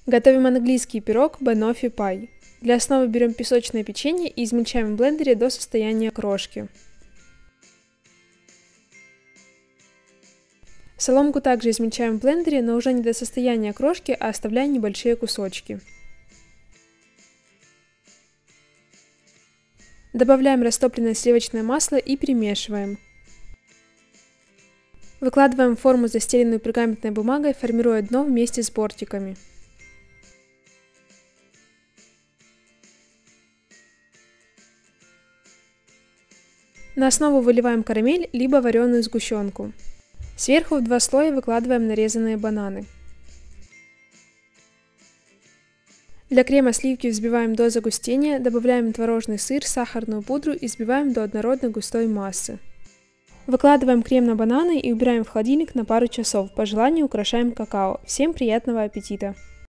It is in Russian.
Готовим английский пирог Banoffee Pie. Для основы берем песочное печенье и измельчаем в блендере до состояния крошки. Соломку также измельчаем в блендере, но уже не до состояния крошки, а оставляя небольшие кусочки. Добавляем растопленное сливочное масло и перемешиваем. Выкладываем в форму, застеленную пергаментной бумагой, формируя дно вместе с бортиками. На основу выливаем карамель, либо вареную сгущенку. Сверху в 2 слоя выкладываем нарезанные бананы. Для крема сливки взбиваем до загустения, добавляем творожный сыр, сахарную пудру и взбиваем до однородной густой массы. Выкладываем крем на бананы и убираем в холодильник на пару часов, по желанию украшаем какао. Всем приятного аппетита!